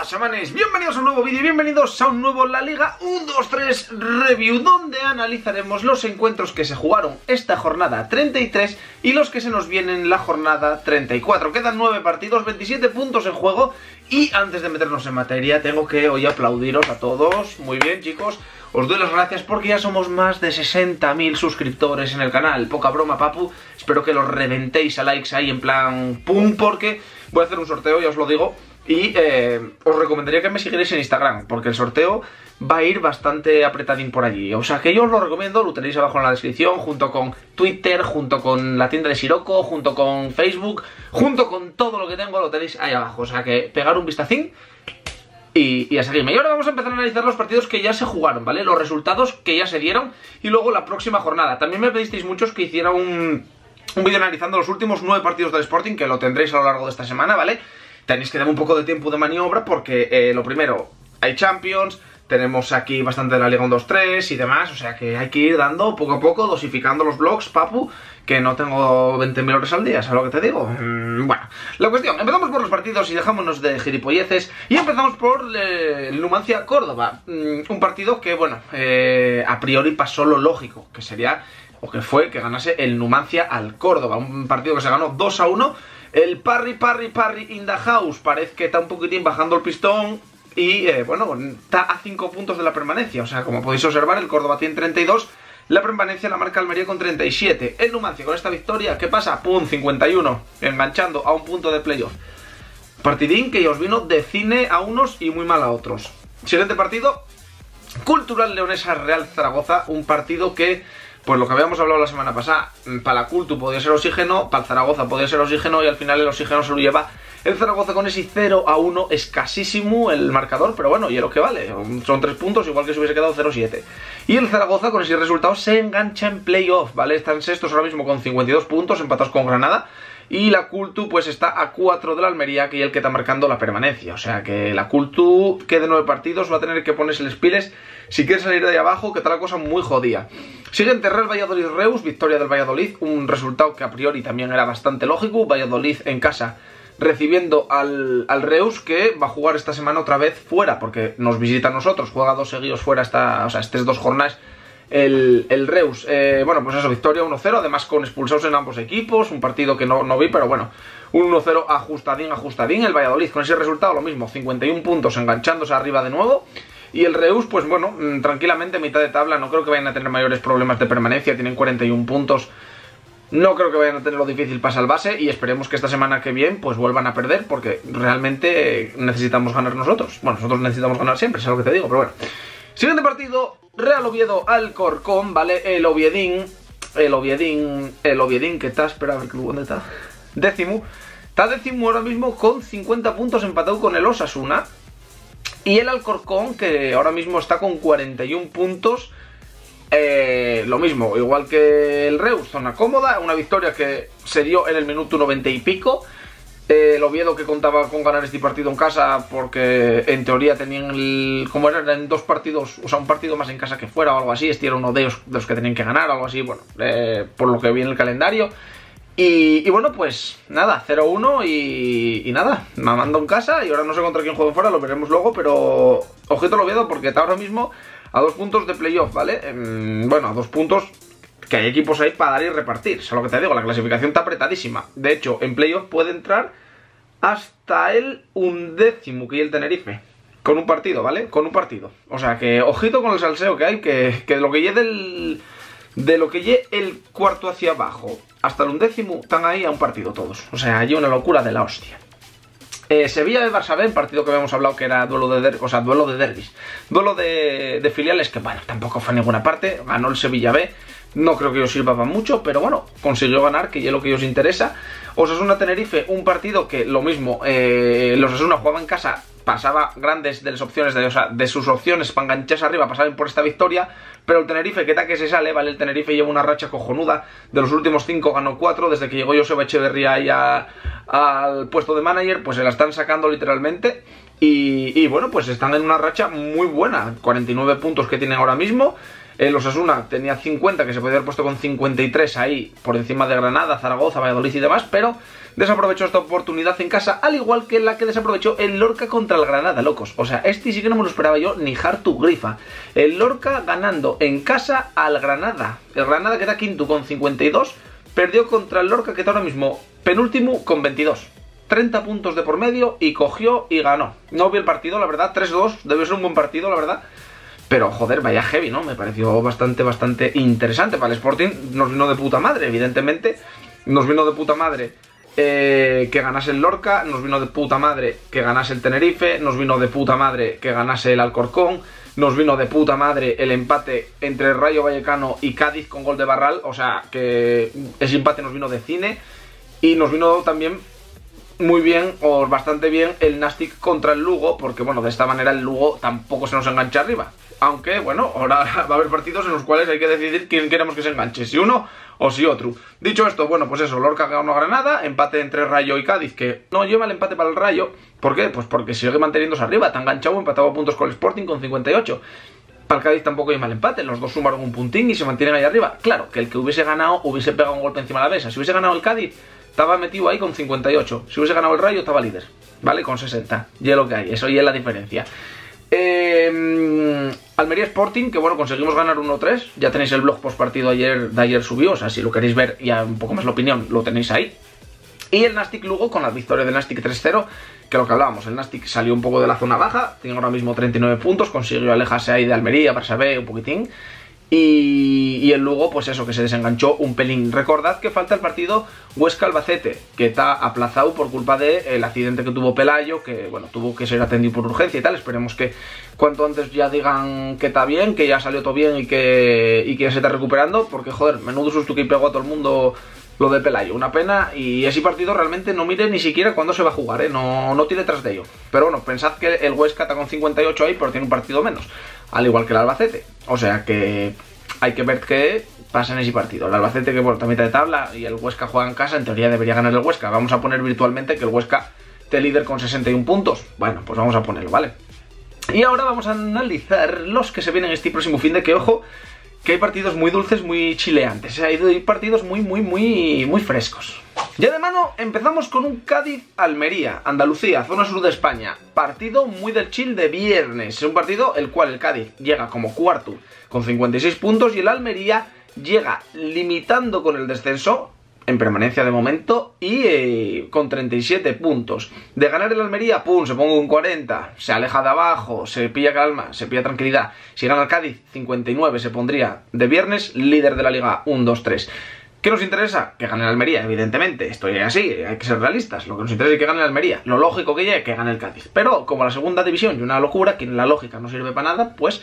chamanes, bienvenidos a un nuevo vídeo y bienvenidos a un nuevo La Liga 1-2-3 Review, donde analizaremos los encuentros que se jugaron esta jornada 33 y los que se nos vienen la jornada 34. Quedan 9 partidos, 27 puntos en juego y antes de meternos en materia tengo que hoy aplaudiros a todos. Muy bien, chicos, os doy las gracias porque ya somos más de 60.000 suscriptores en el canal. Poca broma, papu, espero que los reventéis a likes ahí en plan pum, porque voy a hacer un sorteo, ya os lo digo. Y os recomendaría que me siguierais en Instagram, porque el sorteo va a ir bastante apretadín por allí. O sea que yo os lo recomiendo, lo tenéis abajo en la descripción, junto con Twitter, junto con la tienda de Sirocco, junto con Facebook, junto con todo lo que tengo, lo tenéis ahí abajo. O sea que pegar un vistacín y a seguirme. Y ahora vamos a empezar a analizar los partidos que ya se jugaron, ¿vale? Los resultados que ya se dieron y luego la próxima jornada. También me pedisteis muchos que hiciera un vídeo analizando los últimos 9 partidos del Sporting, que lo tendréis a lo largo de esta semana, ¿vale? Tenéis que dar un poco de tiempo de maniobra porque lo primero, hay Champions, tenemos aquí bastante de la Liga 1-2-3 y demás, o sea que hay que ir dando poco a poco, dosificando los vlogs, papu, que no tengo 20.000 horas al día, ¿sabes lo que te digo? Bueno, la cuestión, empezamos por los partidos y dejámonos de gilipolleces y empezamos por el Numancia Córdoba, un partido que, bueno, a priori pasó lo lógico, que sería, o que fue, que ganase el Numancia al Córdoba, un partido que se ganó 2-1. El Parry in the house parece que está un poquitín bajando el pistón y, bueno, está a 5 puntos de la permanencia. O sea, como podéis observar, el Córdoba tiene 32, la permanencia la marca Almería con 37. El Numancia con esta victoria, ¿qué pasa? ¡Pum! 51, enganchando a un punto de playoff. Partidín que ya os vino de cine a unos y muy mal a otros. Siguiente partido, Cultural Leonesa Real Zaragoza, un partido que, pues lo que habíamos hablado la semana pasada, para la Cultu podía ser oxígeno, para el Zaragoza podía ser oxígeno y al final el oxígeno se lo lleva el Zaragoza con ese 0-1, escasísimo el marcador, pero bueno, y es lo que vale, son 3 puntos, igual que si hubiese quedado 0-7. Y el Zaragoza con ese resultado se engancha en playoff, ¿vale? Están sextos ahora mismo con 52 puntos, empatados con Granada. Y la Cultu pues está a 4 de la Almería, que es el que está marcando la permanencia. O sea que la Cultu, que de 9 partidos, va a tener que ponerse les piles si quiere salir de ahí abajo, que está la cosa muy jodida. Siguiente, Real Valladolid-Reus, victoria del Valladolid, un resultado que a priori también era bastante lógico. Valladolid en casa recibiendo al Reus, que va a jugar esta semana otra vez fuera, porque nos visita a nosotros, juega 2 seguidos fuera, estas 2 jornadas. El Reus, bueno, pues eso, victoria 1-0, además con expulsados en ambos equipos, un partido que no vi, pero bueno, un 1-0 ajustadín. El Valladolid con ese resultado lo mismo, 51 puntos, enganchándose arriba de nuevo. Y el Reus, pues bueno, tranquilamente mitad de tabla, no creo que vayan a tener mayores problemas de permanencia, tienen 41 puntos. No creo que vayan a tener lo difícil para salvarse y esperemos que esta semana que viene pues vuelvan a perder, porque realmente necesitamos ganar nosotros. Bueno, nosotros necesitamos ganar siempre, es lo que te digo, pero bueno. Siguiente partido, Real Oviedo Alcorcón, ¿vale? El Oviedín que está, espera a ver dónde está. Está décimo ahora mismo con 50 puntos, empatado con el Osasuna. Y el Alcorcón, que ahora mismo está con 41 puntos. Lo mismo, igual que el Reus, zona cómoda, una victoria que se dio en el minuto 90 y pico. El Oviedo, que contaba con ganar este partido en casa porque en teoría tenían como eran 2 partidos, o sea, un partido más en casa que fuera o algo así. Este era uno de los que tenían que ganar o algo así, bueno, por lo que vi en el calendario. Y bueno, pues nada, 0-1 y nada, mamando en casa. Y ahora no sé contra quién juega fuera, lo veremos luego, pero ojito al Oviedo porque está ahora mismo a 2 puntos de playoff, ¿vale? Bueno, a 2 puntos, que hay equipos ahí para dar y repartir. Es lo que te digo, la clasificación está apretadísima. De hecho, en playoff puede entrar hasta el 11º, que es el Tenerife. Con un partido, ¿vale? Con un partido. O sea que, ojito con el salseo que hay, que de lo que llegue el cuarto hacia abajo hasta el 11º, están ahí a un partido todos. O sea, hay una locura de la hostia. Sevilla de Barça B, partido que habíamos hablado que era duelo de derbis. Duelo de filiales que, bueno, tampoco fue a ninguna parte. Ganó el Sevilla B. No creo que os sirva para mucho, pero bueno, consiguió ganar, que ya es lo que os interesa. Osasuna-Tenerife, un partido que lo mismo, los Osasuna jugaba en casa, pasaba grandes de las opciones, de sus opciones para engancharse arriba, pasaban por esta victoria, pero el Tenerife, que tal que se sale, ¿vale? El Tenerife lleva una racha cojonuda, de los últimos 5 ganó 4, desde que llegó Joseba Echeverría ahí al puesto de manager, pues se la están sacando literalmente. Y bueno, pues están en una racha muy buena, 49 puntos que tienen ahora mismo. El Osasuna tenía 50, que se podía haber puesto con 53 ahí, por encima de Granada, Zaragoza, Valladolid y demás, pero desaprovechó esta oportunidad en casa, al igual que la que desaprovechó el Lorca contra el Granada, locos. O sea, este sí que no me lo esperaba yo, ni Hartu Grifa. El Lorca ganando en casa al Granada. El Granada, que está quinto con 52, perdió contra el Lorca, que está ahora mismo penúltimo con 22. 30 puntos de por medio y cogió y ganó. No vi el partido, la verdad, 3-2, debe ser un buen partido, la verdad. Pero, joder, vaya heavy, ¿no? Me pareció bastante interesante. Para el Sporting nos vino de puta madre, evidentemente. Nos vino de puta madre que ganase el Lorca. Nos vino de puta madre que ganase el Tenerife. Nos vino de puta madre que ganase el Alcorcón. Nos vino de puta madre el empate entre Rayo Vallecano y Cádiz con gol de Barral. O sea, que ese empate nos vino de cine. Y nos vino también muy bien, o bastante bien, el Nastic contra el Lugo. Porque, bueno, de esta manera el Lugo tampoco se nos engancha arriba. Aunque, bueno, ahora va a haber partidos en los cuales hay que decidir quién queremos que se enganche, si uno o si otro. Dicho esto, bueno, pues eso, Lorca ganó a Granada, empate entre Rayo y Cádiz, que no lleva el empate para el Rayo. ¿Por qué? Pues porque sigue manteniéndose arriba, está enganchado, empatado a puntos con el Sporting con 58. Para el Cádiz tampoco hay mal empate, los dos sumaron un puntín y se mantienen ahí arriba. Claro, que el que hubiese ganado hubiese pegado un golpe encima de la mesa. Si hubiese ganado el Cádiz, estaba metido ahí con 58. Si hubiese ganado el Rayo, estaba líder, ¿vale? Con 60. Y es lo que hay, eso y es la diferencia. Almería Sporting, que bueno, conseguimos ganar 1-3. Ya tenéis el blog post partido de ayer subió, o sea, si lo queréis ver ya un poco más la opinión, lo tenéis ahí. Y el Nastic Lugo con la victoria del Nastic 3-0, que lo que hablábamos, el Nastic salió un poco de la zona baja, tiene ahora mismo 39 puntos, consiguió alejarse ahí de Almería, Barça B, un poquitín. Y el Lugo, pues eso, que se desenganchó un pelín. Recordad que falta el partido Huesca-Albacete, que está aplazado por culpa del accidente que tuvo Pelayo, que bueno, tuvo que ser atendido por urgencia y tal. Esperemos que cuanto antes ya digan que está bien, que ya salió todo bien y que ya se está recuperando, porque joder, menudo susto que pegó a todo el mundo lo de Pelayo, una pena. Y ese partido realmente no mire ni siquiera cuándo se va a jugar, no tire detrás de ello. Pero bueno, pensad que el Huesca está con 58 ahí, pero tiene un partido menos, al igual que el Albacete. O sea que hay que ver qué pasa en ese partido. El Albacete, que bueno, está a mitad de tabla, y el Huesca juega en casa, en teoría debería ganar el Huesca. Vamos a poner virtualmente que el Huesca esté líder con 61 puntos. Bueno, pues vamos a ponerlo, ¿vale? Y ahora vamos a analizar los que se vienen este próximo fin de, que ojo, que hay partidos muy dulces, muy chileantes. Hay partidos muy frescos. Ya de mano empezamos con un Cádiz-Almería, Andalucía, zona sur de España. Partido muy del chill de viernes. Es un partido el cual el Cádiz llega como cuarto con 56 puntos y el Almería llega limitando con el descenso, en permanencia de momento, y con 37 puntos. De ganar el Almería, pum, se pongo un 40, se aleja de abajo, se pilla calma, se pilla tranquilidad. Si gana el Cádiz, 59, se pondría de viernes líder de la Liga 1-2-3. ¿Qué nos interesa? Que gane el Almería, evidentemente. Esto es así, hay que ser realistas. Lo que nos interesa es que gane el Almería. Lo lógico que llegue, que gane el Cádiz. Pero como la segunda división y una locura, que en la lógica no sirve para nada, pues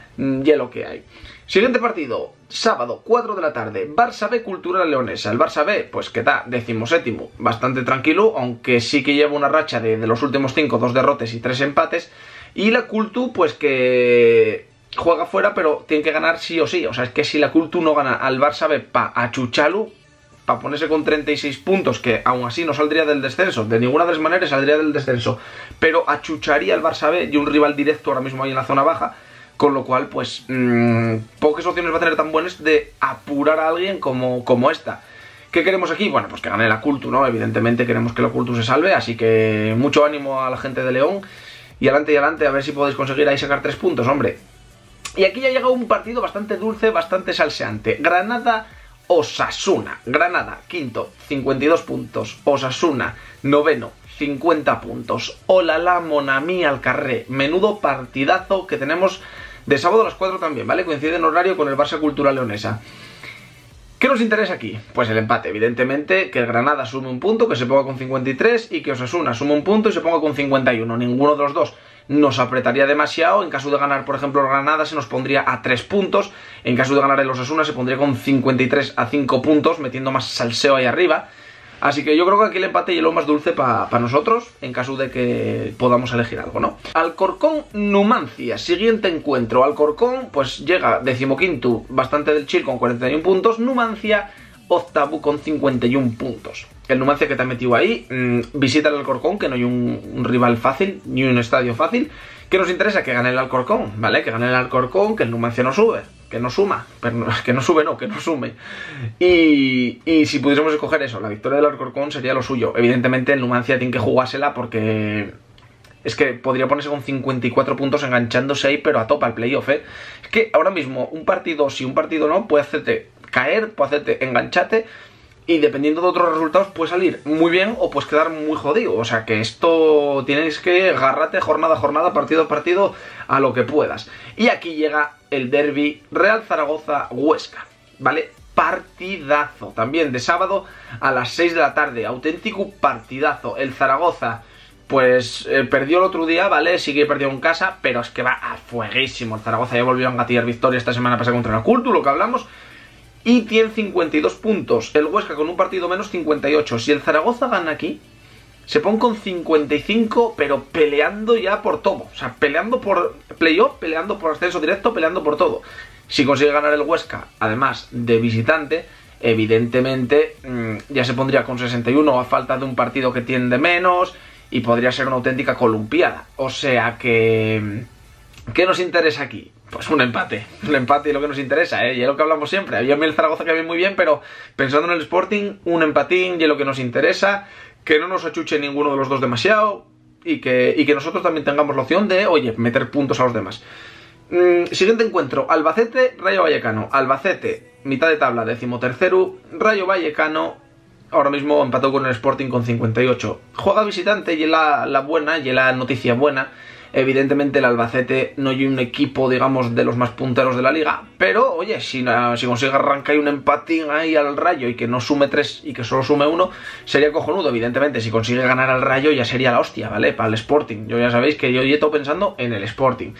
ya lo que hay. Siguiente partido, sábado, 4 de la tarde, Barça B, Cultural Leonesa. El Barça B, pues que está 17º, bastante tranquilo, aunque sí que lleva una racha de los últimos 5, 2 derrotes y 3 empates. Y la Cultu, pues que juega fuera, pero tiene que ganar sí o sí. O sea, es que si la Cultu no gana al Barça B pa' achuchalu, para ponerse con 36 puntos, que aún así no saldría del descenso, de ninguna de las maneras saldría del descenso, pero achucharía al Barça B y un rival directo ahora mismo ahí en la zona baja. Con lo cual, pues, pocas opciones va a tener tan buenas de apurar a alguien como esta. ¿Qué queremos aquí? Bueno, pues que gane la Cultu, ¿no? Evidentemente queremos que la Cultu se salve, así que mucho ánimo a la gente de León. Y adelante, a ver si podéis conseguir ahí sacar 3 puntos, hombre. Y aquí ya llega un partido bastante dulce, bastante salseante. Granada-Osasuna. Granada, quinto, 52 puntos. Osasuna, noveno, 50 puntos. Hola la monamí al carré. Menudo partidazo que tenemos de sábado a las 4 también, ¿vale? Coincide en horario con el Barça Cultural Leonesa. ¿Qué nos interesa aquí? Pues el empate, evidentemente, que el Granada sume un punto, que se ponga con 53, y que Osasuna sume un punto y se ponga con 51. Ninguno de los dos nos apretaría demasiado. En caso de ganar, por ejemplo, el Granada se nos pondría a 3 puntos. En caso de ganar el Osasuna se pondría con 53 a 5 puntos, metiendo más salseo ahí arriba. Así que yo creo que aquí el empate es lo más dulce para nosotros, en caso de que podamos elegir algo, ¿no? Alcorcón-Numancia, siguiente encuentro. Alcorcón, pues llega 15º, bastante del chill, con 41 puntos. Numancia, octavo, con 51 puntos. El Numancia que te ha metido ahí, visita el Alcorcón, que no hay un rival fácil, ni un estadio fácil. ¿Qué nos interesa? Que gane el Alcorcón, ¿vale? Que gane el Alcorcón, que el Numancia no sube. que no suma, pero que no sube, no, que no sume. Y si pudiésemos escoger eso, la victoria del Alcorcón sería lo suyo. Evidentemente el Numancia tiene que jugársela porque es que podría ponerse con 54 puntos enganchándose ahí, pero a tope al playoff, ¿eh? Es que ahora mismo un partido sí, un partido no, puede hacerte caer, puede hacerte engancharte, y dependiendo de otros resultados puede salir muy bien o puedes quedar muy jodido. O sea que esto tienes que agarrarte jornada a jornada, partido a partido, a lo que puedas. Y aquí llega el derbi Real Zaragoza-Huesca, ¿vale? Partidazo, también de sábado a las 6 de la tarde, auténtico partidazo. El Zaragoza pues perdió el otro día, ¿vale? Sí que perdió en casa, pero es que va a fueguísimo. El Zaragoza ya volvió a engatillar victoria esta semana pasada contra la Cultu, lo que hablamos. Y tiene 52 puntos. El Huesca con un partido menos 58. Si el Zaragoza gana aquí, se pone con 55, pero peleando ya por todo. O sea, peleando por playoff, peleando por ascenso directo, peleando por todo. Si consigue ganar el Huesca, además de visitante, evidentemente ya se pondría con 61 a falta de un partido que tiene de menos. Y podría ser una auténtica columpiada. O sea que... ¿qué nos interesa aquí? Pues un empate y lo que nos interesa, ¿eh? Y es lo que hablamos siempre. Había el Zaragoza que viene muy bien, pero pensando en el Sporting, un empatín y es lo que nos interesa, que no nos achuche ninguno de los dos demasiado y que nosotros también tengamos la opción de, oye, meter puntos a los demás. Siguiente encuentro, Albacete-Rayo Vallecano. Albacete, mitad de tabla, 13º, Rayo Vallecano ahora mismo empató con el Sporting con 58. Juega visitante y es la buena, y es la noticia buena. Evidentemente el Albacete no hay un equipo, digamos, de los más punteros de la liga, pero oye, si consigue arrancar un empatín ahí al Rayo y que no sume 3 y que solo sume 1, sería cojonudo. Evidentemente si consigue ganar al Rayo ya sería la hostia, ¿vale? Para el Sporting. Yo ya sabéis que yo he estado pensando en el Sporting.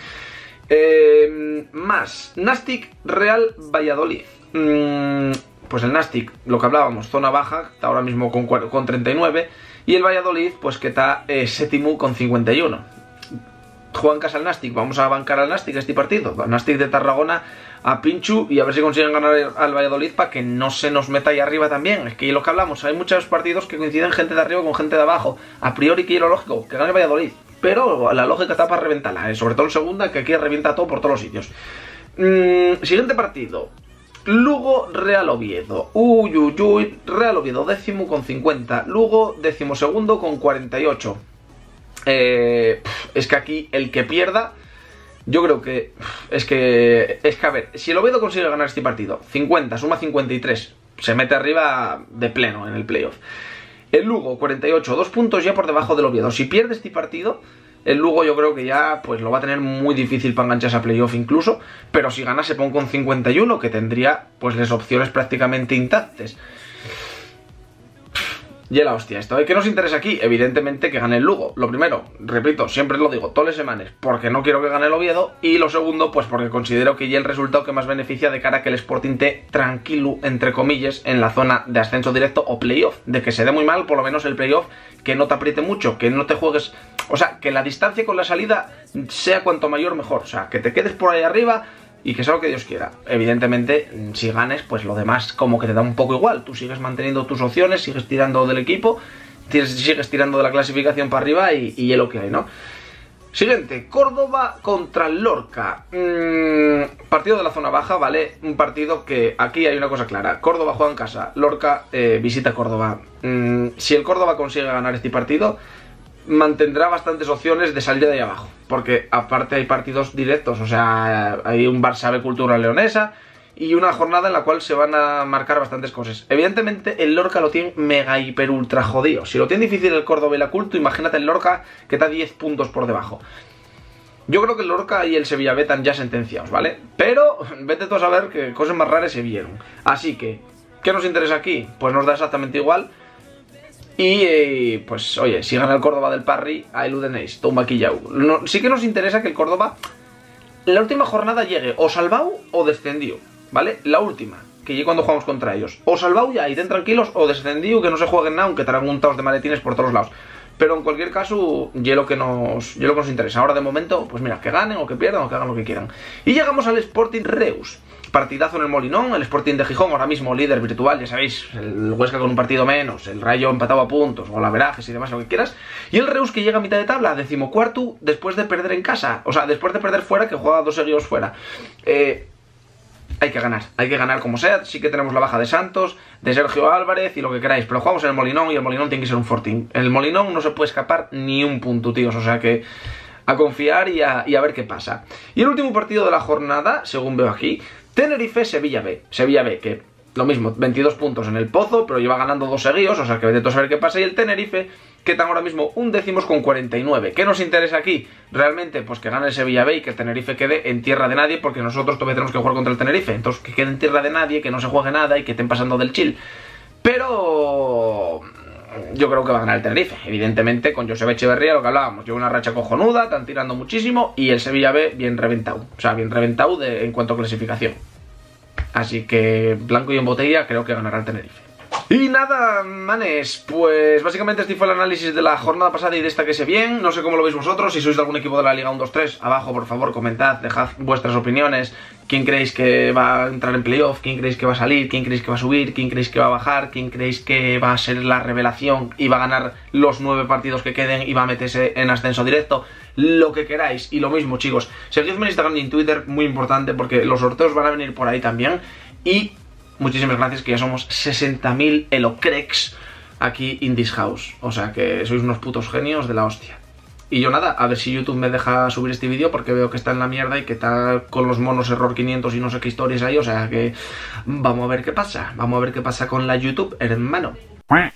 Más Nastic Real Valladolid. Pues el Nastic, lo que hablábamos, zona baja, está ahora mismo con 39, y el Valladolid pues que está séptimo con 51. Juegan casa al Nastic, vamos a bancar al Nastic este partido, al Nastic de Tarragona a Pinchu, y a ver si consiguen ganar al Valladolid para que no se nos meta ahí arriba también. Es que lo que hablamos, hay muchos partidos que coinciden gente de arriba con gente de abajo, a priori que es lo lógico, que gane el Valladolid, pero la lógica está para reventarla, sobre todo en segunda, que aquí revienta todo por todos los sitios. Siguiente partido, Lugo Real Oviedo. Real Oviedo décimo con 50, Lugo décimo segundo con 48. Es que aquí el que pierda, yo creo que es que a ver, si el Oviedo consigue ganar este partido, 50 suma 53, se mete arriba de pleno en el playoff. El Lugo 48, 2 puntos ya por debajo del Oviedo. Si pierde este partido, el Lugo yo creo que ya pues lo va a tener muy difícil para engancharse a playoff incluso, pero si gana se pone con 51, que tendría pues las opciones prácticamente intactas. Y la hostia esto, ¿qué nos interesa aquí? Evidentemente que gane el Lugo. Lo primero, repito, siempre lo digo, todas las semanas, porque no quiero que gane el Oviedo. Y lo segundo, pues porque considero que ya el resultado que más beneficia de cara a que el Sporting esté tranquilo, entre comillas, en la zona de ascenso directo o playoff. De que se dé muy mal, por lo menos el playoff, que no te apriete mucho, que no te juegues... O sea, que la distancia con la salida sea cuanto mayor mejor. O sea, que te quedes por ahí arriba... y que sea lo que Dios quiera. Evidentemente, si ganes, pues lo demás como que te da un poco igual. Tú sigues manteniendo tus opciones, sigues tirando del equipo, sigues tirando de la clasificación para arriba y es lo que hay, ¿no? Siguiente, Córdoba contra el Lorca. Partido de la zona baja, ¿vale? Un partido que aquí hay una cosa clara. Córdoba juega en casa, Lorca visita Córdoba. Si el Córdoba consigue ganar este partido, mantendrá bastantes opciones de salir de ahí abajo, porque aparte hay partidos directos, o sea, hay un Barça B Cultura Leonesa y una jornada en la cual se van a marcar bastantes cosas. Evidentemente el Lorca lo tiene mega hiper ultra jodido. Si lo tiene difícil el Córdoba y la Culto, imagínate el Lorca que está 10 puntos por debajo. Yo creo que el Lorca y el Sevilla B están ya sentenciados, ¿vale? Pero vete tú a saber que cosas más raras se vieron. Así que, ¿qué nos interesa aquí? Pues nos da exactamente igual. Y pues oye, si gana el Córdoba del Parry, ahí lo tenéis, todo maquillado. Sí que nos interesa que el Córdoba en la última jornada llegue o salvado o descendido, ¿vale? La última, que llegue cuando jugamos contra ellos. O salvado ya y den tranquilos, o descendido, que no se jueguen nada, aunque traen un taos de maletines por todos lados. Pero en cualquier caso, ya lo que nos interesa. Ahora de momento, pues mira, que ganen o que pierdan o que hagan lo que quieran. Y llegamos al Sporting Reus. Partidazo en el Molinón, el Sporting de Gijón, ahora mismo líder virtual, ya sabéis, el Huesca con un partido menos, el Rayo empatado a puntos, golaverajes y demás, lo que quieras, y el Reus que llega a mitad de tabla, 14º, después de perder en casa, o sea, después de perder fuera, que juega 2 seguidos fuera. hay que ganar como sea. Sí que tenemos la baja de Santos, de Sergio Álvarez y lo que queráis, pero jugamos en el Molinón y el Molinón tiene que ser un fortín. En el Molinón no se puede escapar ni un punto, tíos, o sea que a confiar y a ver qué pasa. Y el último partido de la jornada, según veo aquí, Tenerife-Sevilla B. Sevilla B, que lo mismo, 22 puntos en el pozo, pero lleva ganando 2 seguidos, o sea que vete a saber qué pasa. Y el Tenerife, que están ahora mismo 11º con 49. ¿Qué nos interesa aquí? Realmente, pues que gane el Sevilla B y que el Tenerife quede en tierra de nadie, porque nosotros todavía tenemos que jugar contra el Tenerife. Entonces, que quede en tierra de nadie, que no se juegue nada y que estén pasando del chill. Pero yo creo que va a ganar el Tenerife, evidentemente, con Joseba Echeverría, lo que hablábamos. Lleva una racha cojonuda, están tirando muchísimo, y el Sevilla B bien reventado. O sea, bien reventado en cuanto a clasificación. Así que, blanco y en botella, creo que ganará el Tenerife. Y nada, manes, pues básicamente este fue el análisis de la jornada pasada y de esta que sé bien. No sé cómo lo veis vosotros, si sois de algún equipo de la Liga 1-2-3, abajo por favor comentad, dejad vuestras opiniones. ¿Quién creéis que va a entrar en playoff? ¿Quién creéis que va a salir? ¿Quién creéis que va a subir? ¿Quién creéis que va a bajar? ¿Quién creéis que va a ser la revelación y va a ganar los 9 partidos que queden y va a meterse en ascenso directo? Lo que queráis. Y lo mismo, chicos, seguidme en Instagram y en Twitter, muy importante, porque los sorteos van a venir por ahí también. Y muchísimas gracias, que ya somos 60.000 elocrex aquí in this house. O sea que sois unos putos genios de la hostia. Y yo nada, a ver si YouTube me deja subir este vídeo, porque veo que está en la mierda y que está con los monos error 500 y no sé qué historias hay. O sea que vamos a ver qué pasa. Vamos a ver qué pasa con la YouTube, hermano.